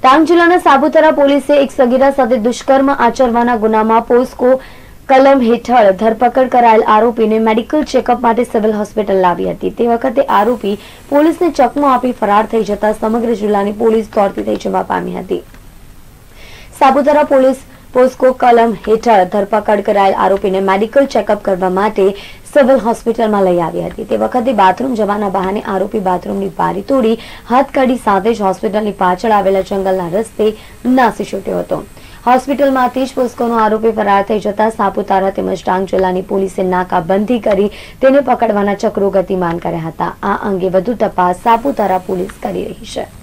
ડાંગ જિલ્લાના સાપુતારા પોલીસે એક સગીરા સાથે દુષ્કર્મ આચરવાના ગુનામાં પોસ્કો કલમ હેઠળ ધરપકડ કરાયેલ આરોપીને મેડિકલ ચેકઅપ માટે સિવિલ હોસ્પિટલ લાવી હતી। તે વખતે આરોપી પોલીસને ચકમો આપી ફરાર થઈ જતા સમગ્ર જિલ્લાની પોલીસ દોડતી થઈ જવા પામી હતી। સાપુતારા પોલીસ પોસ્કો કલમ હેઠળ ધરપકડ કરાયેલ આરોપીને મેડિકલ ચેકઅપ કરવા માટે સિવિલ હોસ્પિટલમાં લઈ આવી હતી। તે વખતે બાથરૂમ જવાના બહાને આરોપી બાથરૂમની બારી તોડી હાથકડી સાથે જ હોસ્પિટલની પાછળ આવેલા જંગલના રસ્તે નાસી છૂટ્યો હતો। હોસ્પિટલમાંથી જ પોસ્કોનો આરોપી ફરાર થઈ જતા સાપુતારા તેમજ ડાંગ જિલ્લાની પોલીસે નાકાબંધી કરી તેને પકડવાના ચક્રો ગતિમાન કર્યા હતા। આ અંગે વધુ તપાસ સાપુતારા પોલીસ કરી રહી છે।